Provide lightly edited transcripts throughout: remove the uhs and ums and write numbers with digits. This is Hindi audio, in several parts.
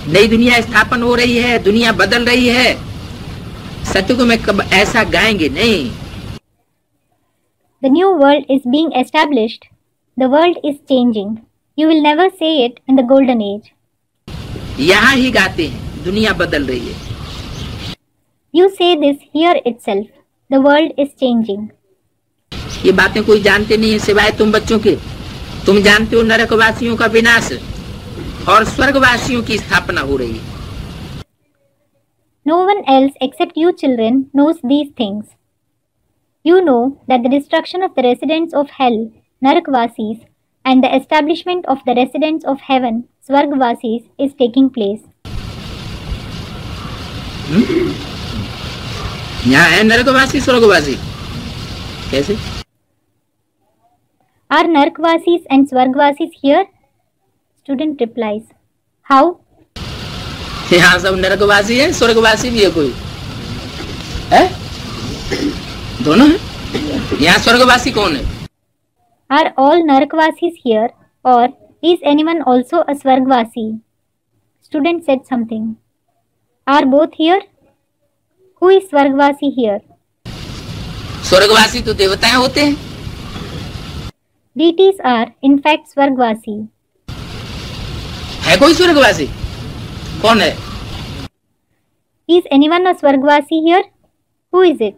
नई दुनिया स्थापन हो रही है, दुनिया बदल रही है। सतयुग में कब ऐसा गाएंगे नहीं। The new world is being established. The world is changing. You will never say it in the golden age. यहाँ ही गाते हैं, दुनिया बदल रही है। You say this here itself. The world is changing. ये बातें कोई जानते नहीं है सिवाय तुम बच्चों के। तुम जानते हो नरकवासियों का विनाश और स्वर्गवासियों की स्थापना हो रही है। No one else except you children knows these things. You know that the destruction of the residents of hell, Narakvasis, and the establishment of the residents of heaven, Swargvasis, is taking place. यहाँ है नरकवासी स्वर्गवासी कैसे? Are Narakvasis and Swargvasis here? Student replies, how? यहाँ सब नरकवासी है, स्वर्गवासी भी है कोई है? दोनों है। यहाँ स्वर्गवासी कौन है? Are all Narakvasis here, or is anyone also a Swargvasi? Student said something. Are both here? Who is Swargvasi here? स्वर्गवासी तो देवताएं होते हैं। Deities are in fact Swargvasi. है कोई स्वर्गवासी? कौन है? Is anyone a Swargvasi here? Who is it?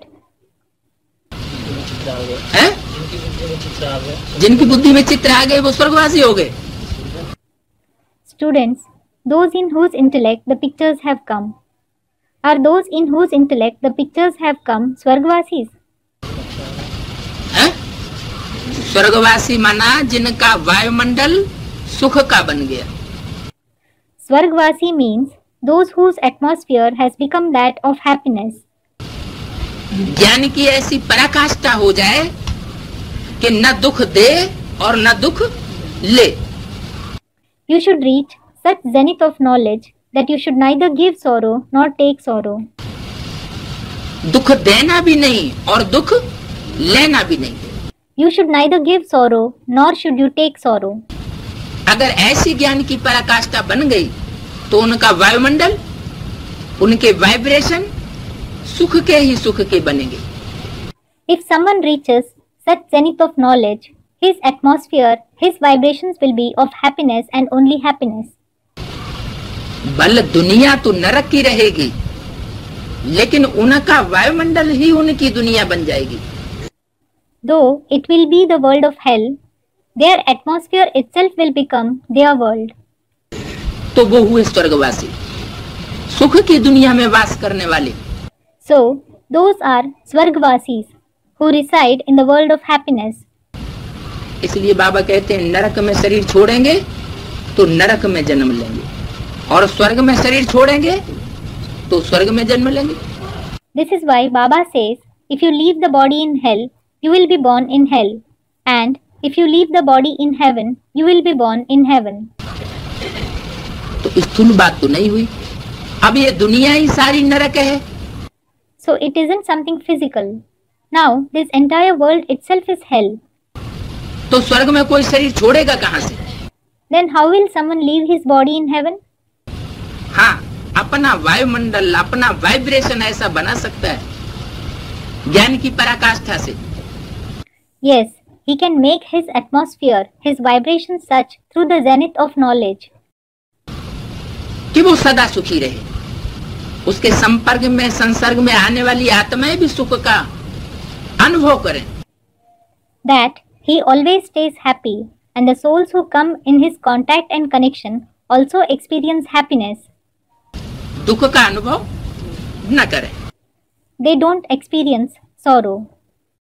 है? जिनकी बुद्धि में चित्र आ गए वो स्वर्गवासी हो गए। Students, those in whose intellect the pictures have come. Are those in whose intellect the pictures have come Swargvasis? है? स्वर्गवासी माना जिनका वायुमंडल सुख का बन गया। Swargvasi means those whose atmosphere has become that of happiness. ज्ञान की ऐसी पराकाष्ठा हो जाए कि न दुख दे और न दुख ले। You should reach such zenith of knowledge that you should neither give sorrow nor take sorrow. दुख देना भी नहीं और दुख लेना भी नहीं। You should neither give sorrow nor should you take sorrow. अगर ऐसी ज्ञान की पराकाष्ठा बन गई तो उनका वायुमंडल, उनके वाइब्रेशन सुख के ही सुख के बनेंगे। If someone reaches such zenith of knowledge, his atmosphere, his vibrations will be of happiness and only happiness. बल दुनिया तो नरक की रहेगी, लेकिन उनका वायुमंडल ही उनकी दुनिया बन जाएगी। Though it will be the world of hell, their atmosphere itself will become their world. तो वो हुए स्वर्गवासी, सुख की दुनिया में वास करने वाले। So, those are Swargvasis, who reside in the world of happiness. इसलिए बाबा कहते हैं नरक में शरीर छोड़ेंगे तो नरक में जन्म लेंगे, और स्वर्ग में शरीर छोड़ेंगे तो स्वर्ग में जन्म लेंगे। This is why Baba says, if you leave the body in hell, you will be born in hell, and if you leave the body in heaven, you will be born in heaven. तो स्थूल बात तो नहीं हुई, अब ये दुनिया ही सारी नरक है। So it isn't something physical. Now this entire world itself is hell. तो स्वर्ग में कोई शरीर छोड़ेगा कहाँ से? Then how will someone leave his body in heaven? हाँ, अपना वायुमंडल, अपना वाइब्रेशन ऐसा बना सकता है ज्ञान की पराकाष्ठा से। Yes, he can make his atmosphere, his vibrations such through the zenith of knowledge. कि वो सदा सुखी रहे, उसके संपर्क में, संसर्ग में आने वाली आत्माएं भी सुख का अनुभव करें। That he always stays happy, and the souls who come in his contact and connection also experience happiness. दुख का अनुभव न करें। They don't experience sorrow.